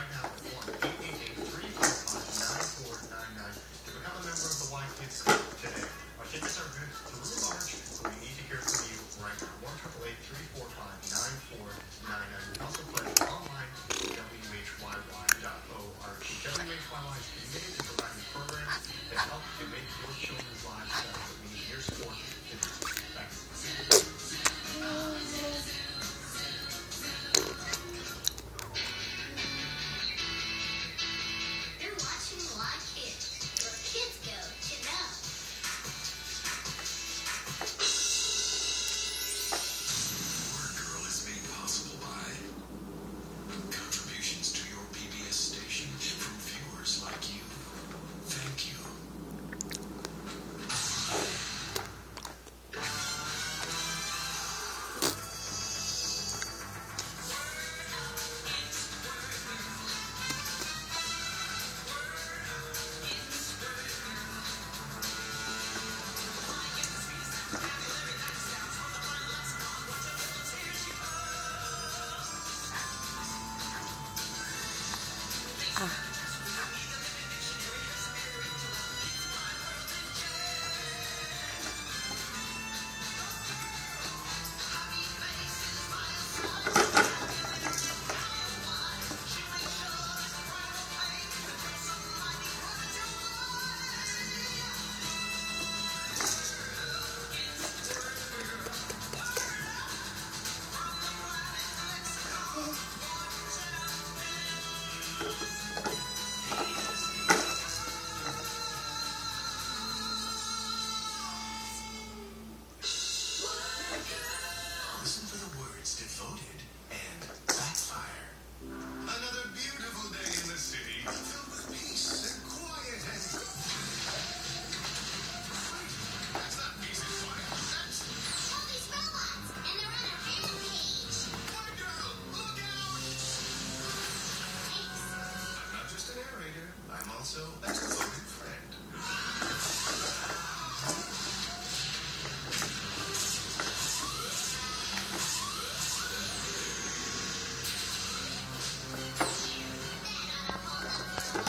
right now at 1-888-345-9499 to become a member of the Y Kids Club today. Our tickets are good through March, but we need to hear from you right now. 1-888-345-9499. You can also pledge online at WHYY.org. WHYY is committed to providing programs that help to make your children's lives better. But we need your support to do this. Thanks. You're watching Live Kids, where kids go to know. Word Girl is made possible by contributions to your PBS station from viewers like you. Thank you. Listen for the words devoted and backfire. Another beautiful day in the city, filled with peace and quiet and... That's not peace and quiet. That's... All these robots, and they're on a rampage. Word Girl, look out! Thanks. I'm not just a narrator. I'm also a